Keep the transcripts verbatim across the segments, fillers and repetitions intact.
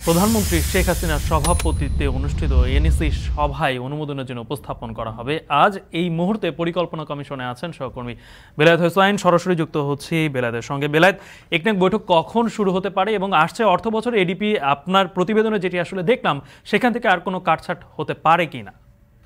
প্রধানমন্ত্রী শেখ হাসিনার সভাপতিত্বে অনুষ্ঠিত এনইসি সভায় অনুমোদনের জন্য উপস্থাপন করা হবে। আজ এই মুহূর্তে পরিকল্পনা কমিশনে আছেন সহকর্মী বেলায়েত হোসেন, সরাসরি যুক্ত হচ্ছি বেলায়েতের সঙ্গে। বেলায়েত, একনেক বৈঠক কখন শুরু হতে পারে এবং আসছে অর্থ বছর এডিপি আপনার প্রতিবেদনে যেটি আসলে দেখলাম সেখান থেকে আর কোনো কাটছাট হতে পারে কিনা?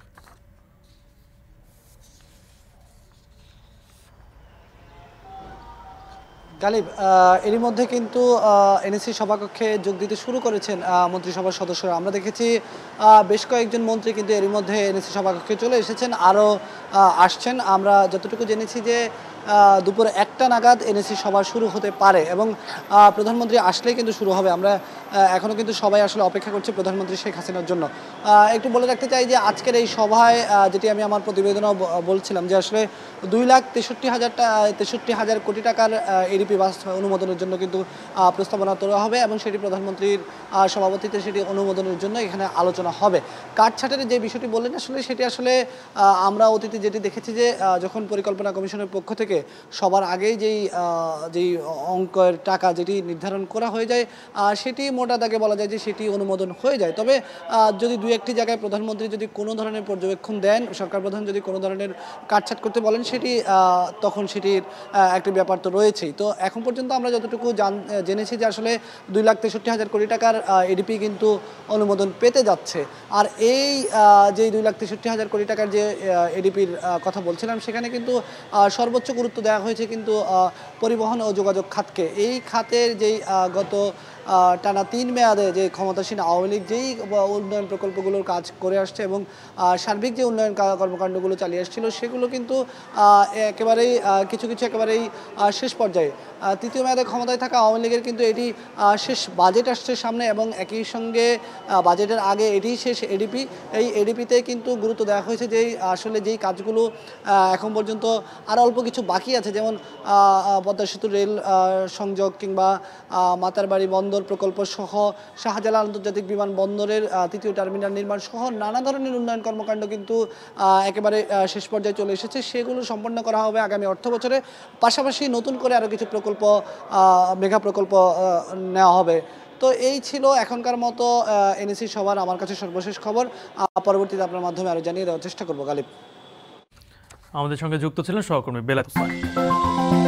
গালিব, এরই মধ্যে কিন্তু এনএসি সভাকক্ষে যোগ দিতে শুরু করেছেন মন্ত্রিসভার সদস্যরা। আমরা দেখেছি বেশ কয়েকজন মন্ত্রী কিন্তু এরই মধ্যে এনএসি সভাকক্ষে চলে এসেছেন, আরও আসছেন। আমরা যতটুকু জেনেছি যে দুপুর একটা নাগাদ এনএসি সভা শুরু হতে পারে এবং প্রধানমন্ত্রী আসলেই কিন্তু শুরু হবে। আমরা এখনও কিন্তু সবাই আসলে অপেক্ষা করছি প্রধানমন্ত্রী শেখ হাসিনার জন্য। একটু বলে রাখতে চাই যে আজকের এই সভায়, যেটি আমি আমার প্রতিবেদনেও বলছিলাম, যে আসলে দুই লাখ তেষট্টি হাজার তেষট্টি হাজার কোটি টাকার এডিপি বাস্তবায়ন অনুমোদনের জন্য কিন্তু প্রস্তাবনা তোলা হবে এবং সেটি প্রধানমন্ত্রীর সভাপতিত্বে সেটি অনুমোদনের জন্য এখানে আলোচনা হবে। কাটছাটের যে বিষয়টি বললেন, আসলে সেটি আসলে আমরা অতীতে যেটি দেখেছি যে যখন পরিকল্পনা কমিশনের পক্ষ থেকে সবার আগেই যেই যেই অঙ্কের টাকা যেটি নির্ধারণ করা হয়ে যায়, সেটি মোটা দাগে বলা যায় যে সেটি অনুমোদন হয়ে যায়। তবে যদি দুই একটি জায়গায় প্রধানমন্ত্রী যদি কোনো ধরনের পর্যবেক্ষণ দেন, সরকার প্রধান যদি কোনো ধরনের কাটছাট করতে বলেন, সেটি তখন সেটির একটি ব্যাপার তো রয়েছেই। তো এখন পর্যন্ত আমরা যতটুকু জান জেনেছি যে আসলে দুই লাখ তেষট্টি হাজার কোটি টাকার এডিপি কিন্তু অনুমোদন পেতে যাচ্ছে। আর এই যে দুই লাখ তেষট্টি হাজার কোটি টাকার যে এডিপির কথা বলছিলাম, সেখানে কিন্তু সর্বোচ্চ গুরুত্ব দেওয়া হয়েছে কিন্তু পরিবহন ও যোগাযোগ খাতকে। এই খাতের যেই গত টানা তিন মেয়াদে যে ক্ষমতাসীন আওয়ামী লীগ যেই উন্নয়ন প্রকল্পগুলোর কাজ করে আসছে এবং সার্বিক যে উন্নয়ন কর্মকাণ্ডগুলো চালিয়ে আসছিল, সেগুলো কিন্তু একেবারেই কিছু কিছু একেবারেই শেষ পর্যায়ে। তৃতীয় মেয়াদে ক্ষমতায় থাকা আওয়ামী লীগের কিন্তু এটি শেষ বাজেট আসছে সামনে এবং একই সঙ্গে বাজেটের আগে এটি শেষ এডিপি। এই এডিপিতে কিন্তু গুরুত্ব দেওয়া হয়েছে যে আসলে যেই কাজগুলো এখন পর্যন্ত আর অল্প কিছু বাকি আছে, যেমন পদ্মা সেতু রেল সংযোগ কিংবা মাতারবাড়ি বন্দর প্রকল্প সহ শাহজালাল আন্তর্জাতিক বিমানবন্দরের তৃতীয় টার্মিনাল নির্মাণ সহ নানা ধরনের উন্নয়ন কর্মকাণ্ড কিন্তু একেবারে শেষ পর্যায়ে চলে এসেছে। সেগুলো সম্পন্ন করা হবে আগামী অর্থ বছরে। পাশাপাশি নতুন করে আরও কিছু প্রকল্প, মেগা প্রকল্প নেওয়া হবে। তো এই ছিল এখনকার মতো এনএসি সভার আমার কাছে সর্বশেষ খবর। পরবর্তীতে আপনার মাধ্যমে আরও জানিয়ে দেওয়ার চেষ্টা করবো। গালিব, আমাদের সঙ্গে যুক্ত ছিলেন সহকর্মী বেলায়েত হোসেন।